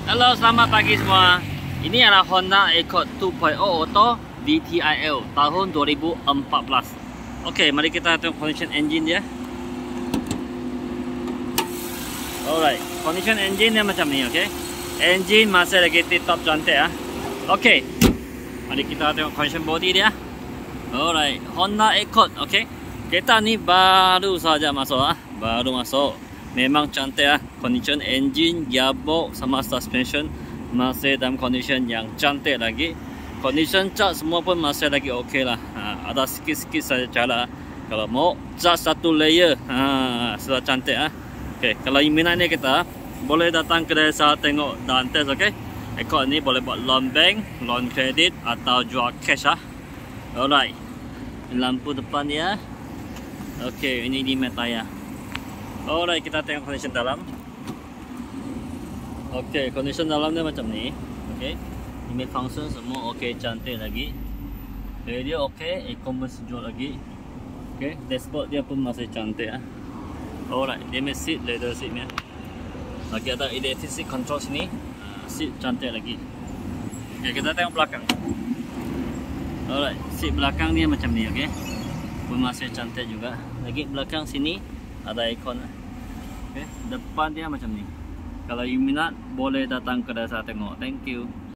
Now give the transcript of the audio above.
Halo, selamat pagi semua. Ini adalah Honda Accord 2.0 Auto DTIL tahun 2014. Oke, mari kita tengok condition engine dia. Alright, condition engine dia macam ni, okay? Engine masih lagi tip-top cantik ya. Oke, mari kita tengok condition body dia. Alright, Honda Accord, okay? Kereta ni baru saja masuk baru masuk. Memang cantik condition engine, gearbox sama suspension masih dalam condition yang cantik lagi. Condition cat semua pun masih lagi okey lah. Ada sikit-sikit saja cara. Kalau mau cat satu layer, sudah cantik Okey, kalau minat ni kita boleh datang ke desa tengok dan test, okey. Accord ni boleh buat loan bank, loan credit atau jual cash Alright. Lampu depan dia. Okey, ini limit tayar. Alright, kita tengok condition dalam. Okey, condition dalam dia macam ni. Okey. Limit function semua okey, cantik lagi. Radio okey, aircon pun sejuk lagi. Okey, dashboard dia pun masih cantik Alright, limit seat, leather seat ni. Lagi ada electric seat control sini. Seat cantik lagi. Okey, kita tengok belakang. Alright, seat belakang dia macam ni, okey. Pun masih cantik juga. Lagi belakang sini ada aircon. Okay. Depan dia macam ni. Kalau you minat boleh datang ke desa tengok. Thank you.